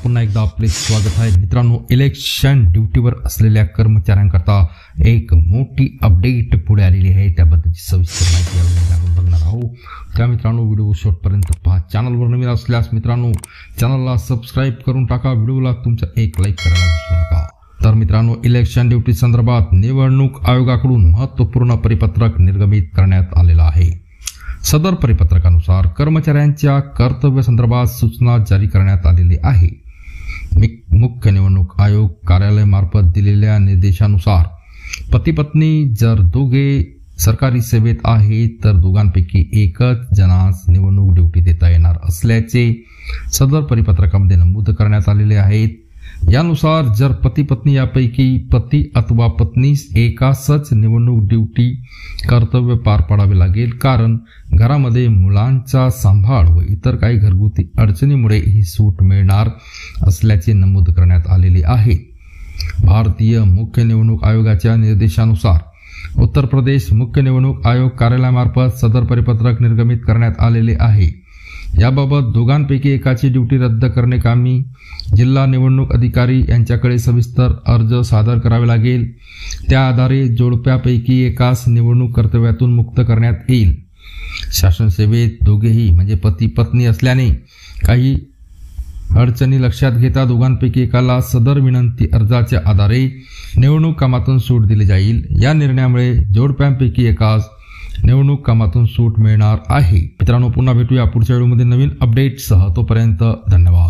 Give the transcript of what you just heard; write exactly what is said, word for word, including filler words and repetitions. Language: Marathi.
पुन्हा एकदा आपले स्वागत आहे मित्रांनो। इलेक्शन ड्युटीवर असलेल्या कर्मचाऱ्यांकरता एक मोठी अपडेट पुढे आलेली आहे, त्याबद्दलची सविस्तर माहिती यावेळी आपण बघणार आहोत। त्या मित्रांनो व्हिडिओ शेवटपर्यंत पहा। चॅनलवर नवीन असल्यास मित्रांनो चॅनलला सबस्क्राइब करून टाका, व्हिडिओला तुमचा एक लाईक करायला विसरू नका। तर मित्रांनो इलेक्शन ड्युटी संदर्भात निवडणूक आयोगाकडून महत्त्वपूर्ण परिपत्रक निर्गमित करण्यात आलेला आहे। सदर परिपत्रकानुसार कर्मचाऱ्यांच्या कर्तव्य संदर्भात सूचना जारी करण्यात आलेली आहे। मुख्य निवडणूक आयोग कार्यालयामार्फत दिलेल्या निर्देशानुसार पती पत्नी जर दोघे सरकारी सेवेत आहेत तर दोघांपैकी एकच जनास निवडणूक ड्युटी देता येणार असल्याचे सदर परिपत्रकामध्ये नमूद करण्यात आलेले आहेत। यानुसार जर पती पत्नी यापैकी पती अथवा पत्नीस एकासच निवडणूक ड्युटी कर्तव्य पार पाडावे लागेल, कारण घरामध्ये मुलांचा सांभाळ व इतर काही घरगुती अडचणीमुळे ही सूट मिळणार असल्याचे नमूद करण्यात आलेले आहे। भारतीय मुख्य निवडणूक आयोगाच्या निर्देशानुसार उत्तर प्रदेश मुख्य निवडणूक आयोग कार्यालयामार्फत सदर परिपत्रक निर्गमित करण्यात आलेले आहे। याबाबत दोघांपैकी एकाची ड्युटी रद्द करणे कामी जिल्हा निवडणूक अधिकारी यांच्याकडे सविस्तर अर्ज सादर करावे लागेल। त्या आधारे जोडप्यापैकी एकास निवडणूक कर्तव्यातून मुक्त करण्यात येईल। शासन सेवेत दोघेही म्हणजे पती पत्नी असल्याने काही अडचणी लक्षात घेता दोघांपैकी एकाला सदर विनंती अर्जाच्या आधारे निवडणूक कामातून सूट दिली जाईल। या निर्णयामुळे जोडप्यांपैकी एकास निवडणूक कामातून सूट मिळणार आहे। मित्रांनो पुन्हा भेटूया पुढच्या व्हिडिओमध्ये नवीन अपडेटसह, तोपर्यंत धन्यवाद।